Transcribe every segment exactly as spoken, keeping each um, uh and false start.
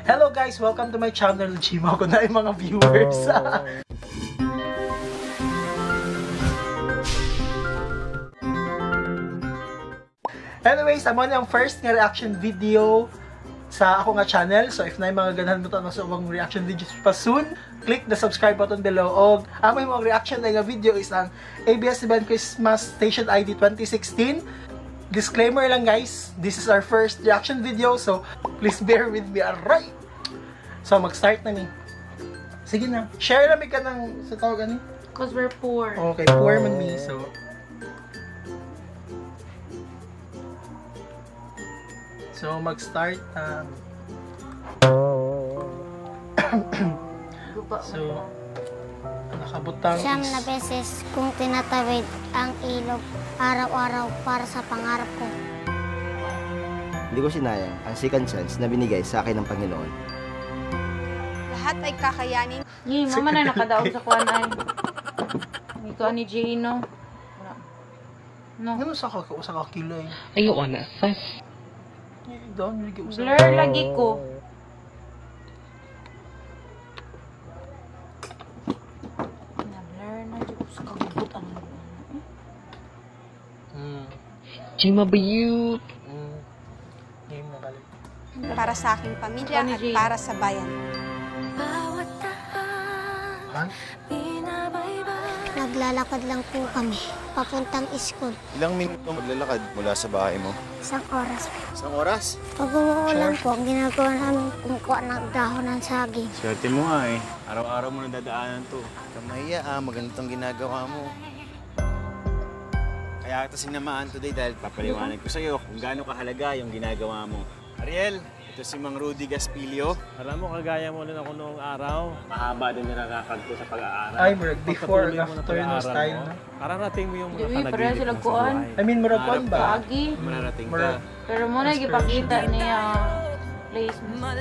Hello guys! Welcome to my channel. Gimo ko na yung mga viewers. Anyways, amo na yung first nga reaction video sa ako nga channel. So if na yung mga ganahan mo ito sa ubang reaction videos pa soon, click the subscribe button below. O amo yung mga reaction na yung video is ang A B S C B N Christmas Station I D twenty sixteen. Disclaimer lang guys, this is our first reaction video, so please bear with me, alright? So mag-start na ni. Sige na, share namin ka ng sa tawag ani? Because we're poor. Okay, poor man me, so So mag-start na. So nakabutang Siyam is... na beses kung tinatawid ang ilog araw-araw para sa pangarap ko. Hindi ko sinayang ang second chance na binigay sa akin ng Panginoon. Lahat ay kakayanin. Ni, mama na nakadaog sa kuan ay. Ikaw ni Gino. No. Ano sa kaka sa kakilay? Ayaw na. Eh, doon lagi usap. Blur lagi ko. Na blur na jud sa kagubot ang. Hmm. Chima bayut. Hmm. Game na balik. Para sa aking pamilya at para sa bayan. Han? Naglalakad lang po kami, papuntang school. Ilang minuto maglalakad mula sa bahay mo? Isang oras. Isang oras? Pag umuulan po, ang ginagawa namin kumukuha ng dahon ng saging. Swerte mo nga eh. Araw-araw mo nadadaanan to. Kamaya ah, magandang ginagawa mo. Kaya kita sinamaan today dahil papaliwanag ko sa'yo kung gaano kahalaga yung ginagawa mo. Ariel, ito si Mang Rudy Gaspilio. Alam mo, kagaya mo rin ako noong araw. Mahaba din nilalakad ko sa pag-aaral. Ay, murag before, after no style, no? Kararating mo yung mga Dili, panaginip pareha mo silang sa kuan. buhay. I mean, murag kuan ba? Agi. Mararating ka. Murag- Pero muna gipakita niya place.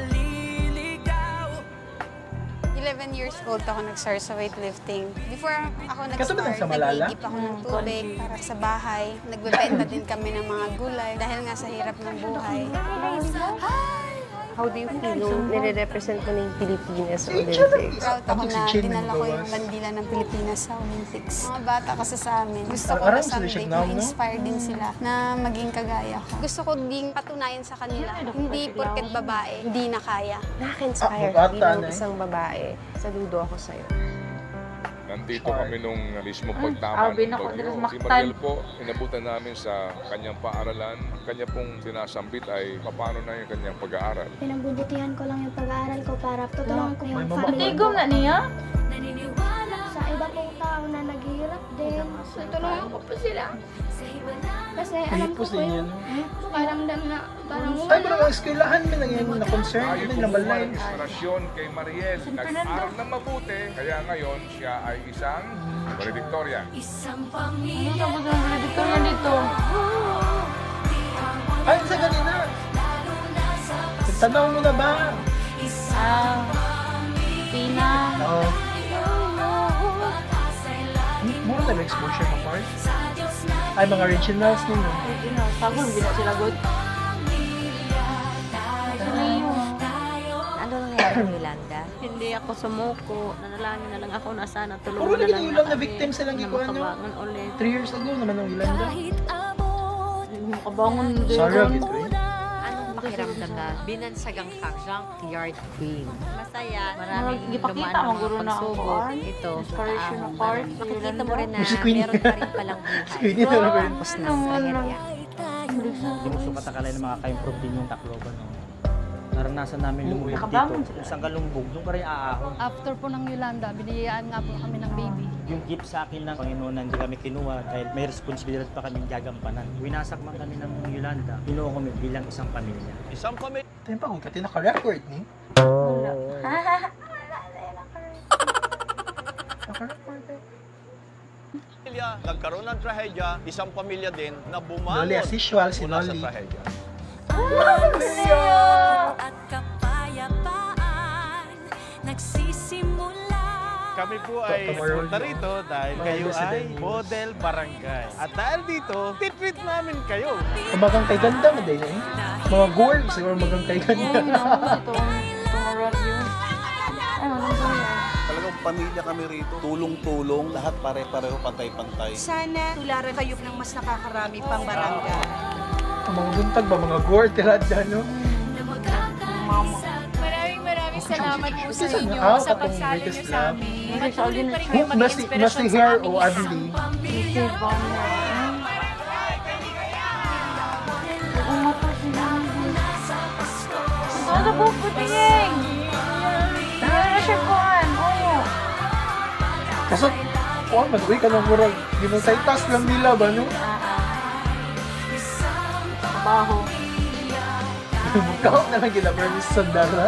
eleven years old ako nag-start sa weightlifting. Before ako Kato ba nag-start, sa Malala? nag-iigip ako ng tubig para sa bahay. Nagbebenta din kami ng mga gulay dahil nga sa hirap ng buhay. How do you feel nung nire-represent mo na yung Pilipinas sa Olympics? Proud ako Si na Chin dinala ko yung nagbawas. bandila ng Pilipinas sa Olympics. Mga bata kasi sa amin. Gusto ko Aram na sila siya someday now, no? ma-inspire din sila na maging kagaya ko. Gusto ko ding patunayan sa kanila. Hindi porket babae, hindi na kaya. Nakaka-inspire Ah, bata bilang na eh. isang babae. Saludo ako sa'yo. Nandito kami nung mismo pagtama Alvin ng ako, bagyo. dilas Si maktan. Mariel po, inabutan namin sa kanyang paaralan. Kanya pong sinasambit ay paano na yung kanyang pag-aaral. Pinagbubutihan ko lang yung pag-aaral ko para tutulungan ko yung May mama- family Tigom ko. na niya. Sa iba pong tao na naghihirap din, tutulungan ko po sila. Kasi alam ko Pipos po din yung yan. pakiramdam na parang Ay, murag ang eskwelahan mo na yan na concern. Tayo Ano po yung labalay? ang inspirasyon kay Mariel. Nag-aral na mabuti, kaya ngayon siya ay isang valedictorian. Ano sa mga valedictorian dito? Ay, sa ganina. Tanaw mo na ba? Ah, Pina. Oo. Mura na may exposure ka part. Ay, mga originals ninyo. Original. Sagol, hindi na sila good. Ano nangyari ng Yolanda? Hindi ako sumuko. Nanalangin na lang ako na sana Puro tulungan lagi na lang yung ilang na kami victim silang na ikuha nyo. makabangon ulit. Three years ago naman ang Yolanda. Makabangon din. Sorry, gitu eh. Anong pakiramdam na binansagang kang junkyard queen? Masaya. Maraming Maraming ipakita dumaan ang guro na ang pagsubok. kuwan. Ito. Inspiration ah, of part. Makikita mo rin na Si Queen. meron pa rin palang Si Queen yun, buhay. ano ba yun? Tapos ng trahedya. Hindi mo sumatakala ng mga ka-improve din yung Tacloban. No? Naranasan namin lumubog Nakabangon dito. sila. Kung saan ka lumubog, doon ka rin aahon. After po ng Yolanda, biniyayaan nga po kami ng baby. Yung gift sa akin ng Panginoon na hindi kami kinuha dahil may responsibilidad pa kaming gagampanan. Winasak man kami ng Yolanda, kinuha kami bilang isang pamilya. Isang pamilya. Ito yung pagod ka, tinaka-record ni. Wala. Naka-record eh. Nagkaroon ng trahedya, isang pamilya din na bumangon Loli, as usual, si mula sa Loli. trahedya. At kapayapaan nagsisimula. Kami po ay Tomorrow, punta rito dahil mga kayo ay resident. model barangay. At dahil dito, titreat namin kayo. Kumagang kay ganda mo din eh. Mga gourd, siguro magang kay ganda. Ay, naku, ito. Ito. Ano, ano ba yan? Talagang pamilya kami rito. Tulong-tulong, lahat pare-pareho, pantay-pantay. Sana tularan kayo ng mas nakakarami pang barangay. Ang mga buntag ba, mga gore, tirada, no? Mama. Maraming maraming salamat po sa inyo Ah, sa katong pagsali niyo greatest sa love. amin. Patuloy pa rin kayo Hope na maging si, na inspirasyon si sa Hair aming o lahat. Adley. Titi Bomber. Ang mata sila. Ano po puting? Ano siya kuhan? Oo. Kaso, oh, mag-uwi ka ng murag. Ginusaytas lang nila ba, no? Baho. Magkahok na lang ginabar ni Sandara.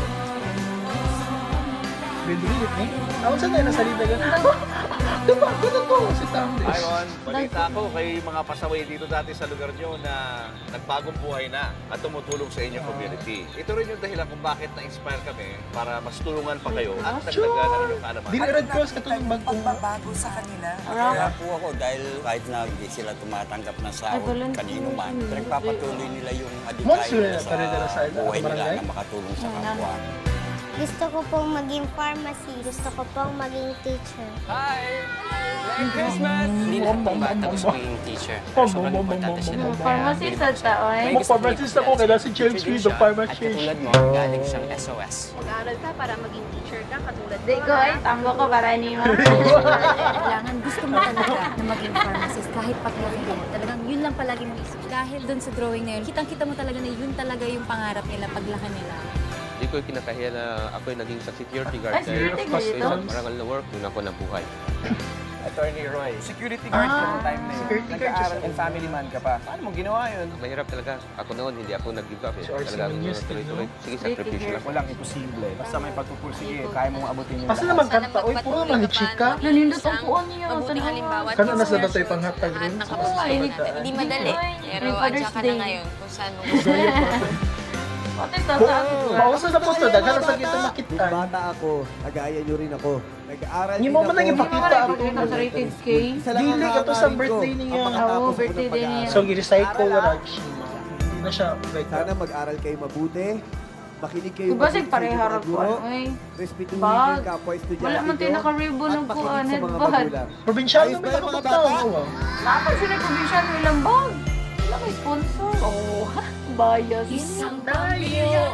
Bibilit eh. Ako saan tayo nasalita ka? Diba? Ganun to si Tamdes. Ayon, balita ko kay mga pasaway dito dati sa lugar nyo na nagbagong buhay na at tumutulong sa inyong community. Ito rin yung dahilan kung bakit na-inspire kami para mas tulungan pa kayo at dagdagan ang inyong kaalaman. Di Red Cross ka itong bagong Pagbabago sa kanila. Kaya po ako dahil kahit na hindi sila tumatanggap ng sahod kanino man, pinagpapatuloy nila yung adikayo sa buhay nila na makatulong sa kapwa. Gusto ko pong maging pharmacy. Gusto ko pong maging teacher. Hi! Merry Christmas! Hindi lahat ng bata gusto maging teacher. Pero sobrang importante sila. Pharmacist at taon. Mag-pharmacist ako kaya si James Reed, the pharmacist. At katulad mo, galing siyang S O S. Mag-aaral ka para maging teacher ka katulad Di ko ay tango ko para ni Ma. Kailangan gusto mo talaga na maging pharmacist kahit paglaki mo. Talagang yun lang palagi mo isip. Dahil dun sa drawing na yun, kitang-kita mo talaga na yun talaga yung pangarap nila paglaki nila. Hindi ko kinakahiya na ako'y naging sa security guard. Ay, security guard ito? Sa marangal na work, doon ako nabuhay. Attorney Roy, security guard ka noong time na yun. Security guard Nag-aaral and family man ka pa. Paano mo ginawa yun? Mahirap talaga. Ako noon, hindi ako nag-give up. Eh. Talagang tuloy-tuloy. Sige, sakripisyo lang. Walang imposible. Basta may pagpupursige, kaya mong abutin yung Asa na magkanta? Uy, puro man chika. Nanindot ang puon niyo. Mabuting halimbawa. Kano na sa dato'y panghatag rin? Hindi madali. Pero at saka na ngayon kung saan mo Pati sa sa ato. Mauso na po ito, daghan sa kita makitaan. Nung bata ako, nag-aaya nyo rin ako. Nag-aaral Hindi din mo ako. man nang ipakita ako. Sa rated K. Dili ka to sa birthday niya. Oo, birthday din niya. So, i-recite ko Raj. Hindi na siya. Sana mag-aral kayo mabuti. Makinig kayo Diba mabuti sig pareha ra ko ay. Respetuhin Bag. yung kapwa estudyante Wala man tayo nyo. naka-ribbon ng At kuan, makinig sa mga headband. magulang. Probinsyano Ayos may ba yung mga nakakatawa bata? ko. Dapat sila probinsyano ilang bag. Wala may sponsor. Oh, bias. Isang tayo.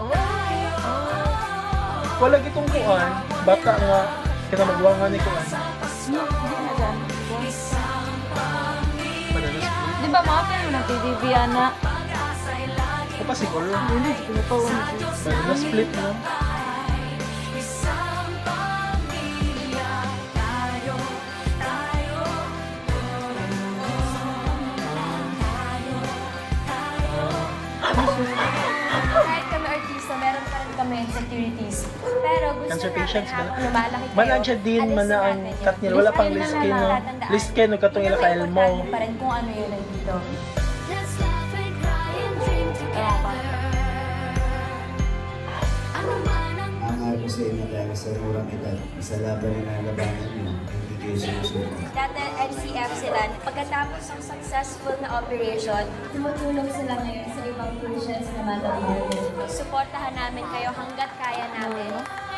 Wala gitong kuan. Bata nga. Kaya magwangan ni kuan. Di ba mga kayo ng T V ana? Ito pa siguro. Hindi, siguro pa uno. Banana split no? Kahit kami artista, meron pa rin kami insecurities. Pero gusto Cancer namin patients ba? habang lumalaki kayo, Manadya din, alisin mana ang natin yun. cut nila. Wala pang Ayun na list lang no? natatandaan. List no katong ila kail mo. Importante pa rin kung ano yun nandito. Mahal ko sa inyo dahil sa murang edad, sa laban na nalabanan niyo, hindi kayo sinusuko. Dati N C F sila. Pagkatapos ng successful na operation, tumutulong sila ngayon sa ibang patients na matapos. Suportahan namin kayo hanggat kaya namin.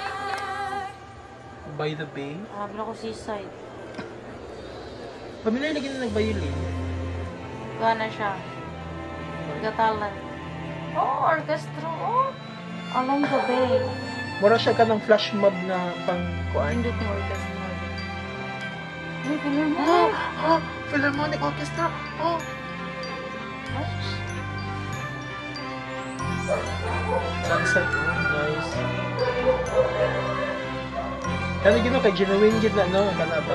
By the bay. Sabi ako seaside. Pamilya lagi na nag-violin. Gana siya. Gatalan. Oh, orchestra. Oh. Along the bay. Mura siya ka ng flash mob na pang kuan. Pindot ng orchestra. Ay, Philharmonic. Oh, oh, Philharmonic Orchestra. Oh. Sunset. Oh, nice. Kaya gino kay genuine gid na no, kana ba?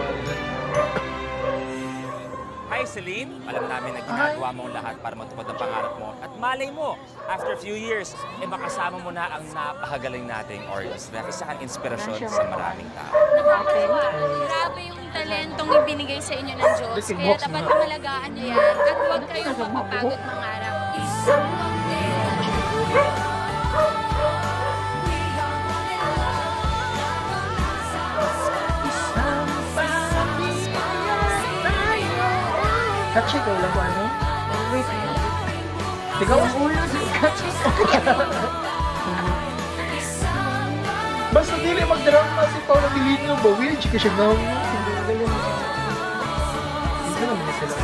Hi Celine, alam namin na ginagawa mo ang lahat para matupad ang pangarap mo. At malay mo, after a few years, eh makasama mo na ang napakagaling nating artist na isa kang inspirasyon sa maraming tao. Nakakatawa. Grabe yung talentong ibinigay sa inyo ng Diyos. Kaya dapat pangalagaan niyo yan. At huwag kayong magpapagod mangarap. Isang Catchy ko lang ko ano? Everything. Ikaw? Yung ulo sa catchy. Basta dili drama si Paula Bilino ba? Weird siya siya na. Hindi naman sila.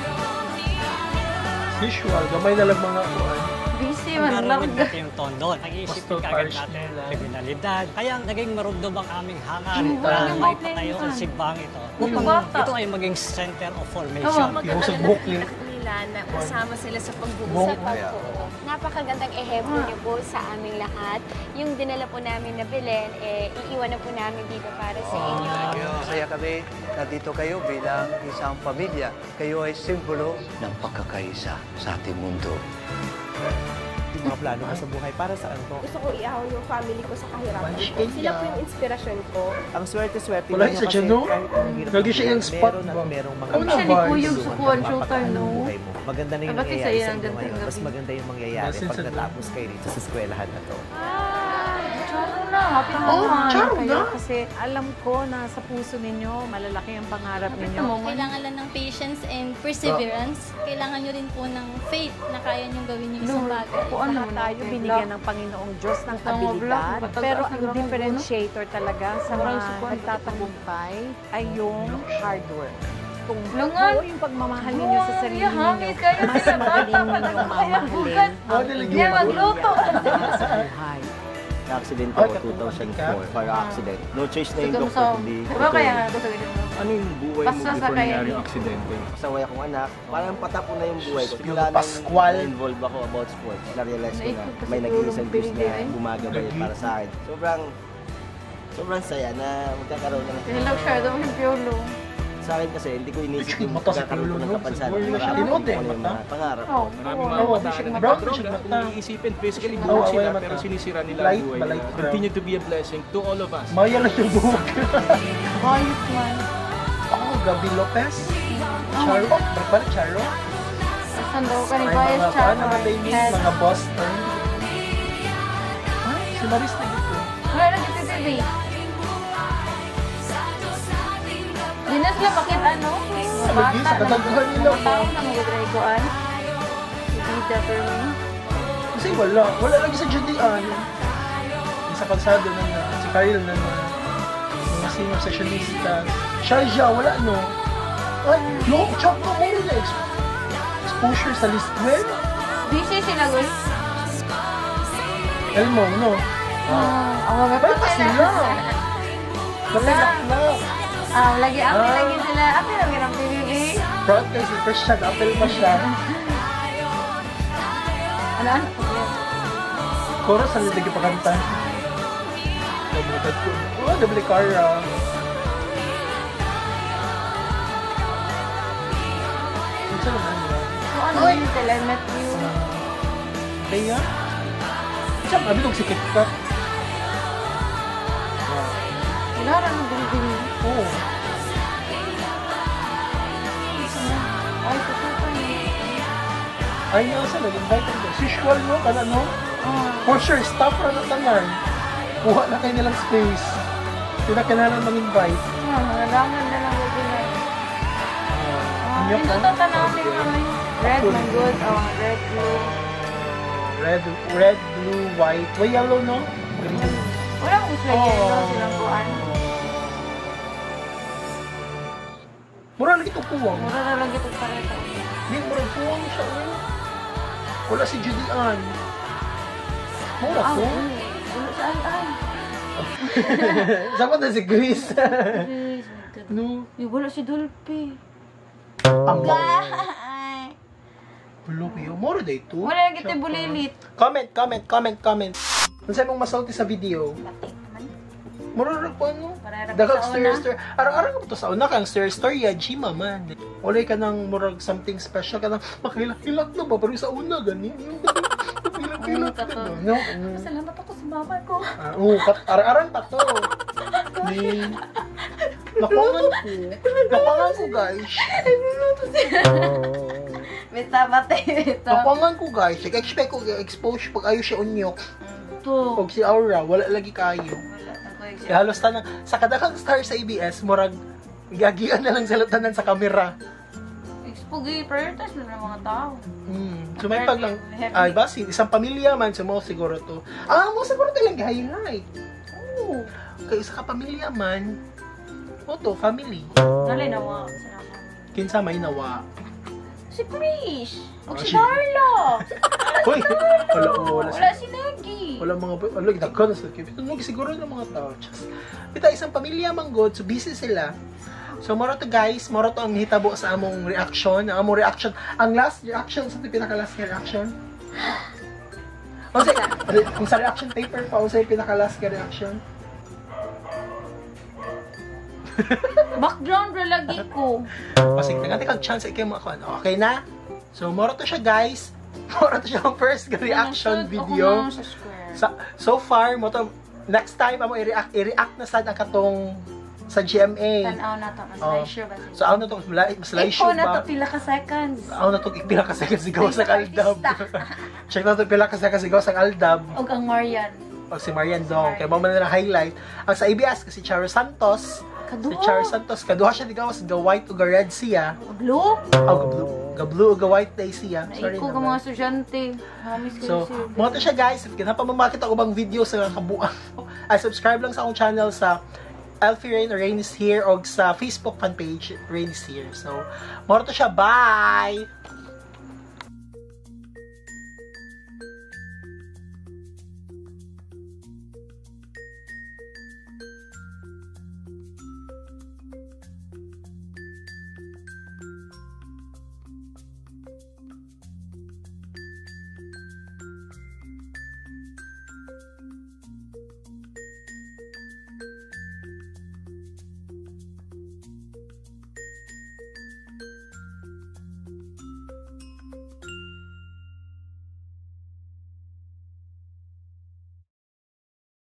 Visual, gamay na lang mga kuhan. Busy man lang. Naroon natin yung tono. Nag-iisip ka agad natin kriminalidad. Kaya naging marugdob ang aming hangar na may patayo ang simbang ito. Ito ay maging center of formation. Yung sa buhok niya. Na kasama sila sa pag-uusap po. Napakagandang ehemplo niyo po sa aming lahat. Yung dinala po namin na Belen, eh, iiwan na po namin dito para sa inyo. Masaya kami na dito kayo bilang isang pamilya. Kayo ay simbolo ng pagkakaisa sa ating mundo. Yung mga plano ko sa buhay, para saan to? Gusto ko iahaw yung family ko sa kahirapan ko. Sila po yung inspirasyon ko. Ang swerte-swerte wala isa dyan, no? Lagi siya yung spot ba? Merong mga ano na ba? Yung sukuan showtime, no? Maganda na yung nangyayari sa inyo ngayon. Mas maganda yung mangyayari pag natapos kayo rito sa eskwelahan na to. Charo na, happy na oh, charo kayo. na. Kasi alam ko na sa puso ninyo, malalaki ang pangarap ninyo. Kailangan lang ng patience and perseverance. Kailangan nyo rin po ng faith na kaya nyo gawin yung isang bagay. Kung ano tayo binigyan ng Panginoong Diyos ng abilidad, pero ang differentiator talaga sa mga nagtatagumpay ay yung hard work. Kung buo yung pagmamahal ninyo sa sarili ninyo, mas magaling ninyong mamahalin ang inyong magluto sa buhay. Na-accident ako two thousand four, para accident. No choice na yung doktor, hindi. Diba kaya nga gusto ganyan mo? Ano yung buhay mo before nangyari yung aksidente? Kasaway akong anak, parang patapo na yung buhay ko. Simula Pascual. nang involve ako about sports, na-realize ko na may nag-iisang Diyos na gumagabay para sa akin. Sobrang, sobrang saya na magkakaroon ng... Pinilag siya daw yung piolo. Sa akin kasi, hindi ko inisip yung magkakaroon ko ng kapansanan. Marami ko kung ano yung mga pangarap ko. Maraming mga bata na nagpatrol na kung iisipin, physically buhok sila, pero sinisira nila ang buhay nila. Continue to be a blessing to all of us. Maya lang yung buhok. Ayos man. Ako, Gabi Lopez. Charo. Balik Charo. Saan daw ka ni Ay, Bias mga Charo? paano mataymin, mga Boston. Ay, si Maris na dito. Wala na dito, baby. Di na sila bakit ano? Sa bata. Sa katagpuan nila. Mga tao na mag-drigoan. Ibida for me. Kasi wala. Wala lagi sa Judean. Sa kalsado na na. Si Kyle na na. Mga senior sessionista. Sharjah, wala no. Ay, no, chok na mo rin na. Exposure sa Listwell. Busy sila, guys. Elmo, no? Ah, ako Ba't pa sila? Napilak na. Ah, lagi ako Ah. lagi sila. Ako lagi ng P B B. Proud kayo si Christian. Apel pa siya. Ano? Ano? Chorus sa lagi pakanta. Nabutad ko. Oh, double Cara. Ito naman yun. Kung ano Ay! yung telemetry. Kaya? Siyang kami nung si Kit Kat. Wala rin ang bilibili. Oo. Ay, kasuka niya. Ay, nasa nag-invite ko. Visual mo, kana no? For sure, staff na natangan. Kuha na kayo nilang space. Hindi na kailangan mag-invite. Ah, nalaman na lang yung ginay. Ah, Inyo hindi ka? to tanawin kami. Red, man good. Oh, red, blue. Red, red, blue, white. Way yellow, no? Green. Wala kong sila yellow silang kuan. Mura lagi ito puwang. Mura na lang ito pareta. Hindi, mura puwang siya. Eh. Wala si Judean. Mura Ah, po. wala saan ay. Saan na si Chris? Chris, no. Yung wala si Dolphy. Ang Ay. Dolphy. Mura na ito. Wala lang ito bulilit. Comment, comment, comment, comment. Kung saan mong masalti sa video. Mura na po ano? Dagang story story. Arang-arang mo to sa una kang story story ya Jima man. Walay ka ng murag something special ka nang makilak-kilak na ba pero sa una ganin yung makilak-kilak ka na. No. Salamat ako sa mama ko. Ah, oh, arang-arang pa to. Ni Napangan ko. Napangan ko guys. Mita bate, mita. Napangan ko guys. Expect ko expose pag ayo siya unyok. To. Pag si Aura wala lagi kayo. Kaya halos tanang, sa kadakang star sa A B S, murag, gagian na lang sa latanan sa kamera. Expogi, prioritize na ng mga tao. Hmm. So may pag lang, ay ba, si isang pamilya man, so mo siguro to. Ah, mo siguro talang hi-hi. Kay isa ka pamilya man. O to, family. Dali nawa. Kinsa may nawa. Si Chris. O Ah, si si- Darla. Hoy, wala wala. Wala Wala, si Negi. wala mga wala daghan sa kip. Ito mo siguro ng mga tao. Just, ito isang pamilya man good, so busy sila. So moro to guys, moro to ang hitabo sa among reaction, ang among reaction. Ang last reaction sa pinaka last reaction. O say, kung sa reaction paper pa, o say pinaka last reaction. Background ra lagi ko. O sige, nagante kang chance ikay mo ako. Ano, okay na? So, moro to siya guys. Moro to siya ang first reaction video. Sa, so far, mo to, next time, amo i-react, i-react na sad ang katong sa G M A. Tanaw na to, mas Oh. live show ba? So, ano to, mas mas live show Ikaw na to, ba? pila ka seconds. Ano na to, pila ka seconds sigaw sa Aldab. Check na to, pila ka seconds sigaw sa Aldab. O ang Marian. O si Marian Dong. Kaya mo na highlight. Ang sa A B S, kasi Charo Santos. Si Charo Santos, kaduha siya digaw sa ga-white o ga-red siya. Blue? Oh, ga-blue. Ga-blue o ga-white day siya. Sorry Naiko ka naman. mga estudyante. Hamis So, kayo siya. mga to siya guys, if kinapa mo makita ko bang video sa kabuang, ay subscribe lang sa akong channel sa Elfie Rain or Rain is Here o sa Facebook fan page Rain is Here. So, mga to siya, bye!